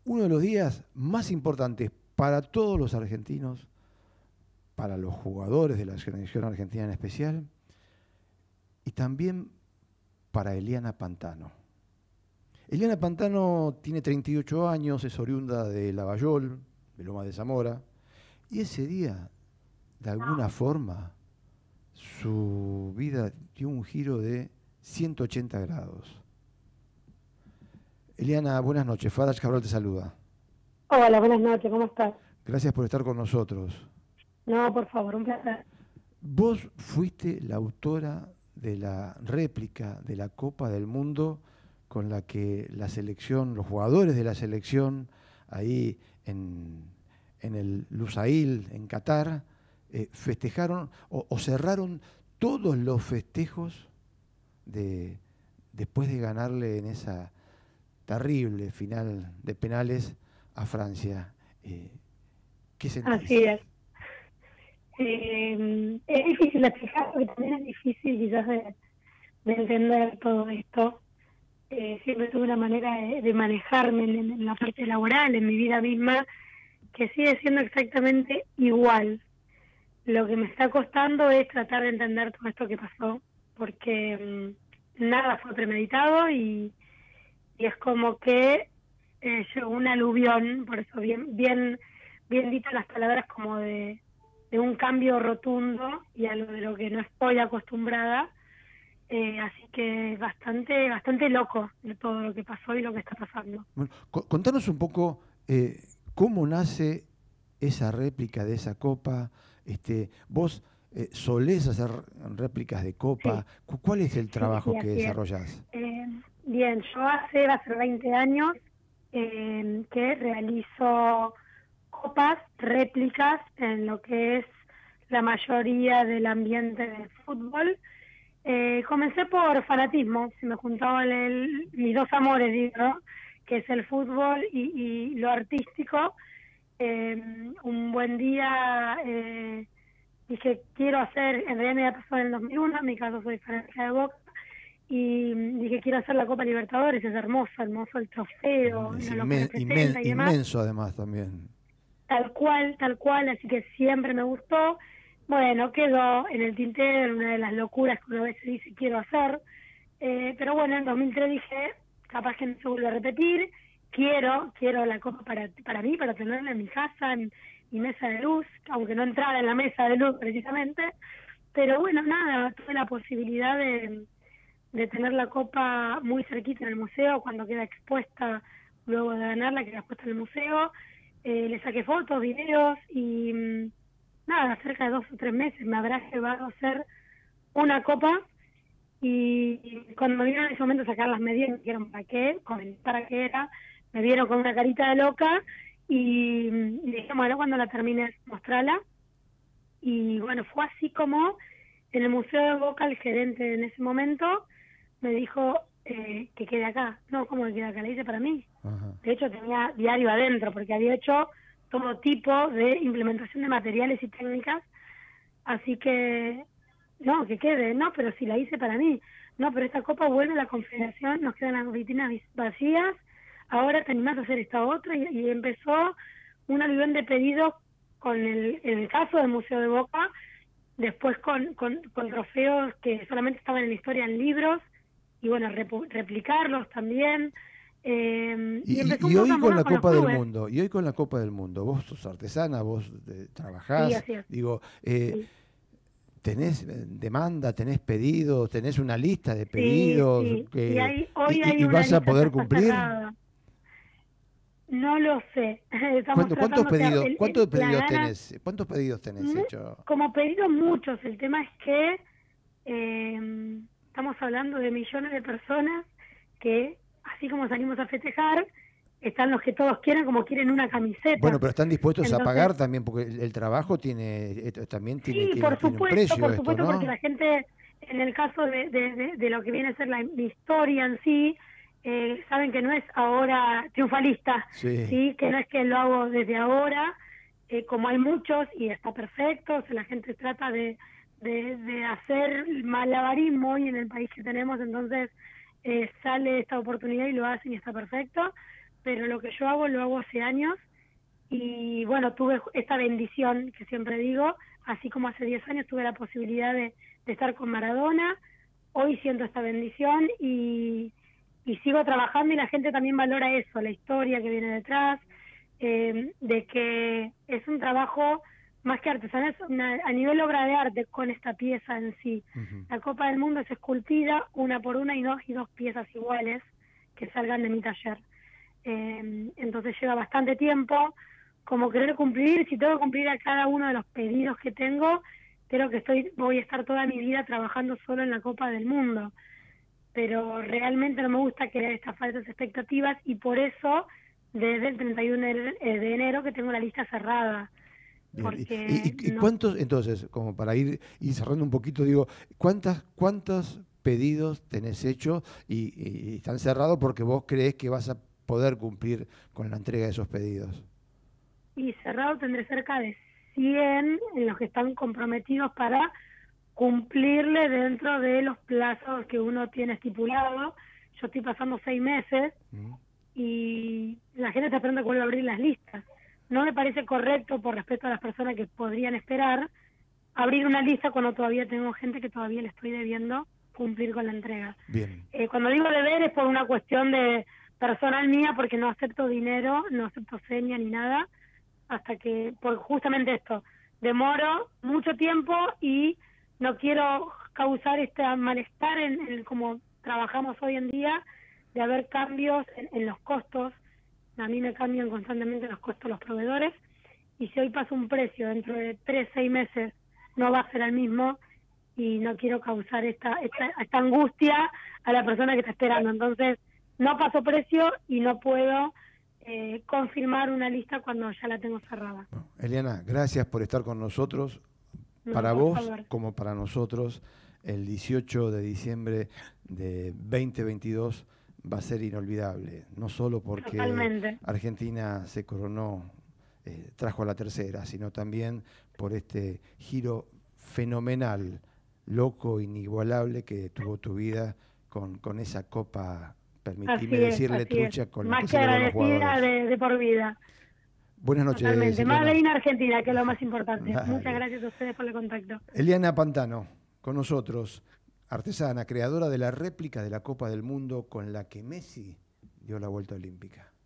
uno de los días más importantes para todos los argentinos, para los jugadores de la selección argentina en especial, y también para Eliana Pantano. Eliana Pantano tiene 38 años, es oriunda de Lavallol, de Loma de Zamora, y ese día, de alguna forma, su vida dio un giro de 180 grados. Eliana, buenas noches. Farage Cabral te saluda. Hola, buenas noches, ¿cómo estás? Gracias por estar con nosotros. No, por favor, un placer. Vos fuiste la autora de la réplica de la Copa del Mundo con la que la selección, los jugadores de la selección, ahí en el Lusail, en Qatar, festejaron o cerraron todos los festejos después de ganarle en esa terrible final de penales a Francia. ¿Qué sentís? Así es. Es difícil de explicar porque también es difícil quizás de entender todo esto. Siempre tuve una manera de manejarme en la parte laboral, en mi vida misma, que sigue siendo exactamente igual. Lo que me está costando es tratar de entender todo esto que pasó, porque nada fue premeditado y es como que llegó un aluvión, por eso bien ditas las palabras como de un cambio rotundo y algo de lo que no estoy acostumbrada, así que bastante loco de todo lo que pasó y lo que está pasando. Bueno, contanos un poco cómo nace esa réplica de esa copa. Vos solés hacer réplicas de copa. Sí, ¿Cuál es el trabajo sí, que así es. desarrollás? Bien, yo va a ser 20 años que realizo copas, réplicas en lo que es la mayoría del ambiente del fútbol. Comencé por fanatismo, se me juntaban mis dos amores, digo, ¿no? Que es el fútbol y lo artístico. Un buen día dije, quiero hacer, en realidad me había pasado en el 2001, en mi caso soy fanática de Boca, y dije, quiero hacer la Copa Libertadores, es hermoso el trofeo, Es lo que representa y demás. inmenso además también. Tal cual, así que siempre me gustó. Bueno, quedó en el tintero, en una de las locuras que una vez se dice quiero hacer. Pero bueno, en 2003 dije, capaz que no se vuelve a repetir, quiero la copa para mí, para tenerla en mi casa, en mi mesa de luz, aunque no entrara en la mesa de luz precisamente. Pero bueno, nada, tuve la posibilidad de tener la copa muy cerquita en el museo, cuando queda expuesta, luego de ganarla, queda expuesta en el museo. Le saqué fotos, videos y nada, cerca de 2 o 3 meses me habrá llevado a hacer una copa y cuando me vieron en ese momento sacar las medidas, me dijeron para qué era, me vieron con una carita de loca y dije, bueno, cuando la termines, mostrala. Y bueno, fue así como en el Museo de Boca el gerente en ese momento me dijo que quede acá. No, ¿cómo que quede acá? La hice para mí. Ajá. De hecho, tenía diario adentro, porque había hecho todo tipo de implementación de materiales y técnicas. Así que, no, que quede, no, pero si la hice para mí. No, pero esta copa vuelve a la Confederación, nos quedan las vitrinas vacías, ahora te animás a hacer esta otra, y empezó un aluvión de pedidos con en el caso del Museo de Boca, después con trofeos que solamente estaban en la historia en libros, y bueno, replicarlos también. Y empezó un Y poco hoy a con mover la con los Copa del clubes. Mundo, vos sos artesana, vos Sí, trabajás, así es. digo, Sí, tenés demanda, tenés pedidos, tenés una lista de sí, pedidos sí. Hoy hay y una vas a lista, ya poder está cumplir. cerrada. No lo sé. Estamos ¿Cuántos tratando, o sea, pedidos, cuántos la pedidos gana, tenés? ¿Cuántos pedidos tenés hecho? como pedido muchos. El tema es que estamos hablando de millones de personas que, así como salimos a festejar, están los que todos quieren, como quieren una Bueno, camiseta. pero están dispuestos a Entonces, pagar también, porque el trabajo también sí, tiene un precio por esto, supuesto, porque ¿no? la gente, en el caso de lo que viene a ser mi historia en sí, saben que no es ahora triunfalista, Sí. sí, que no es que lo hago desde ahora, como hay muchos y está perfecto, o sea, la gente trata de hacer malabarismo hoy en el país que tenemos, entonces sale esta oportunidad y lo hacen y está perfecto, pero lo que yo hago lo hago hace años y bueno, tuve esta bendición que siempre digo, así como hace 10 años tuve la posibilidad de estar con Maradona, hoy siento esta bendición y sigo trabajando y la gente también valora eso, la historia que viene detrás, de que es un trabajo más que artesanal, a nivel obra de arte con esta pieza en sí. La Copa del Mundo es esculpida una por una y dos piezas iguales que salgan de mi taller. Entonces lleva bastante tiempo, como querer cumplir, si tengo que cumplir a cada uno de los pedidos que tengo, creo que voy a estar toda mi vida trabajando solo en la Copa del Mundo. Pero realmente no me gusta crear estas falsas expectativas y por eso desde el 31 de enero que tengo la lista cerrada. Bien. Porque ¿Y cuántos, entonces, como para ir cerrando un poquito, digo, cuántos pedidos tenés hecho y están cerrados porque vos creés que vas a poder cumplir con la entrega de esos pedidos? Y cerrado tendré cerca de 100 en los que están comprometidos para cumplirle dentro de los plazos que uno tiene estipulado. Yo estoy pasando 6 meses y la gente está esperando que vuelva a abrir las listas. No me parece correcto, por respeto a las personas que podrían esperar, abrir una lista cuando todavía tengo gente que todavía le estoy debiendo cumplir con la entrega. Bien. Cuando digo deber es por una cuestión de personal mía, porque no acepto dinero, no acepto seña ni nada, hasta que, por justamente esto, demoro mucho tiempo y no quiero causar este malestar en cómo trabajamos hoy en día, de haber cambios en los costos. A mí me cambian constantemente los costos los proveedores y si hoy paso un precio dentro de 3-6 meses no va a ser el mismo y no quiero causar esta angustia a la persona que está esperando. Entonces no paso precio y no puedo confirmar una lista cuando ya la tengo cerrada. Bueno, Eliana, gracias por estar con nosotros. No, para por vos, favor. como para nosotros, el 18 de diciembre de 2022 va a ser inolvidable, no solo porque Totalmente. Argentina se coronó, trajo a la tercera, sino también por este giro fenomenal, loco, inigualable que tuvo tu vida con esa copa, permitime decirle, trucha, con la que más que celebran los agradecida jugadores. de por vida. Buenas noches, Totalmente. Más Eliana. de en Argentina, que es lo más importante. Dale. Muchas gracias a ustedes por el contacto. Eliana Pantano, con nosotros, artesana, creadora de la réplica de la Copa del Mundo con la que Messi dio la vuelta olímpica.